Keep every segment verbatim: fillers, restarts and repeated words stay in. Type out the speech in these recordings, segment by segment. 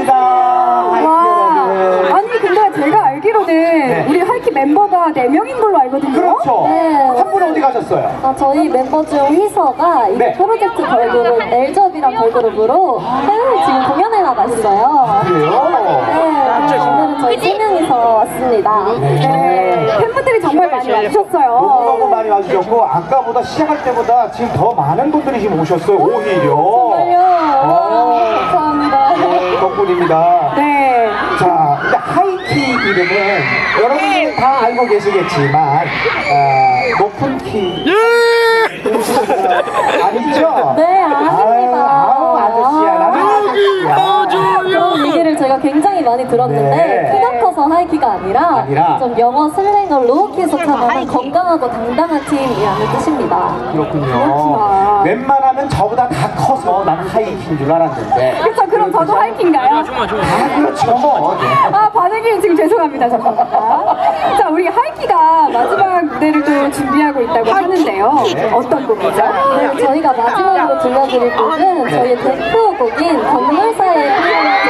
반갑습니다. 와, 아니 근데 제가 알기로는 네. 우리 하이키 멤버가 네 명인 걸로 알거든요. 그렇죠. 네. 한 분 어디 가셨어요? 어, 저희 멤버 중 희서가 이 네. 프로젝트 걸그룹 엘접이란 걸그룹으로 해외 지금 공연에 나가 있어요. 그래요? 네, 오늘은 저희 세 명이서 왔습니다. 네. 네. 팬분들이 정말 많이 와주셨어요. 너무너무 많이 와주셨고 아까보다 시작할 때보다 지금 더 많은 분들이 지금 오셨어요. 오히려. 정말요? 와, 감사합니다. 네, 덕분입니다. 네. 자, 근데 하이키 이름은 여러분들은 다 알고 계시겠지만 아, 높은 키 아니죠? 네, 아닙니다. 아우, 아저씨야. 나는 아저씨야. 그런 얘기를 제가 굉장히 많이 들었는데 네. 키가 커서 하이키가 아니라, 아니라. 좀 영어 슬랭을 로우키에 속하면 건강하고 당당한 팀이라는 뜻입니다. 그렇군요. 그렇구나. 웬만하면 저보다 다 커서 나는 하이키인 줄 알았는데. 그렇죠. 그럼 저도 하이키인가요? 아, 그렇죠. 뭐. 아, 반응이 지금 죄송합니다. 잠깐만. 자, 우리 하이키가 마지막 무대를 또 준비하고 있다고 하는데요. 네. 어떤 곡이죠? 네, 저희가 마지막으로 들려드릴 곡은 저희의 대표곡인 건물사의 피아노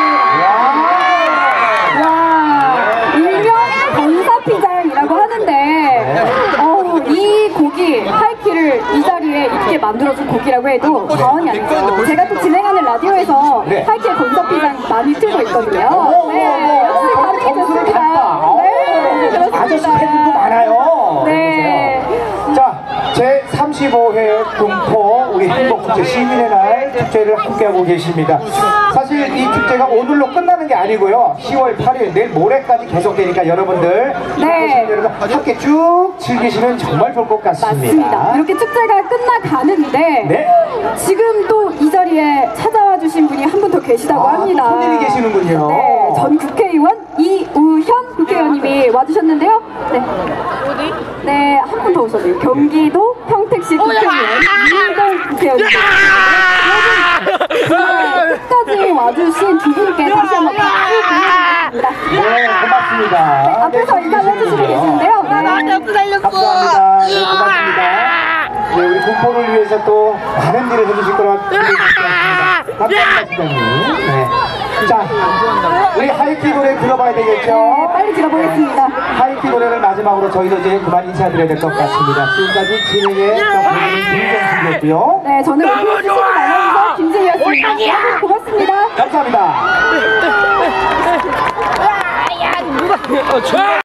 와, 일명 건사피장이라고 하는데, 어, 이 곡이 하이키를 이 자리에 있게 만들어준 곡이라고 해도 과언이 아니죠. 제가 또 진행하는 라디오에서 네. 하이키의 건사피장 많이 틀고 있거든요. 오, 네, 오, 역시 오, 반응이 점수를 좋습니다. 갔다. 네, 아저씨 그렇습니다. 팬들도 많아요. 네. 자, 제삼십오 회 군포 우리 행복축제 시민의 날 축제를 함께하고 계십니다. 사실 이 축제가 오늘로 끝나는 게 아니고요. 시월 팔일 내일 모레까지 계속되니까 여러분들 네. 여러분 함께 쭉 즐기시면 정말 좋을 것 같습니다. 맞습니다. 이렇게 축제가 끝나가는데 네. 지금 또 이 자리에 찾아와 주신 분이 한 분 더 계시다고 아, 합니다. 또 손님이 계시는군요. 네, 전 국회의원 이우현 국회의원님이 와주셨는데요. 네, 네, 한 분 더 오셨네요. 경기도 평택시 국회의원 이우현 국회의원님. 여러분, 끝까지 와주신 두 분께 다시 한번 박수 보내드리겠습니다. 네, 고맙습니다. 네, 앞에서 인사를 해주시고 계신데요. 네. 감사합니다. 네, 고맙습니다. 네, 우리 군포를 위해서 또 많은 일을 해주실 거라 믿습니다. 감사합니다, 시장님. 네. 자, 우리 하이키 노래 들어봐야 되겠죠? 네, 빨리 들어보겠습니다. 하이키 노래를 마지막으로 저희도 이제 그만 인사드려야 될 것 같습니다. 지금까지 진행의 김정수였고요. 네, 저는 오피스 아나운서 김진희였습니다. 네, 고맙습니다. 감사합니다.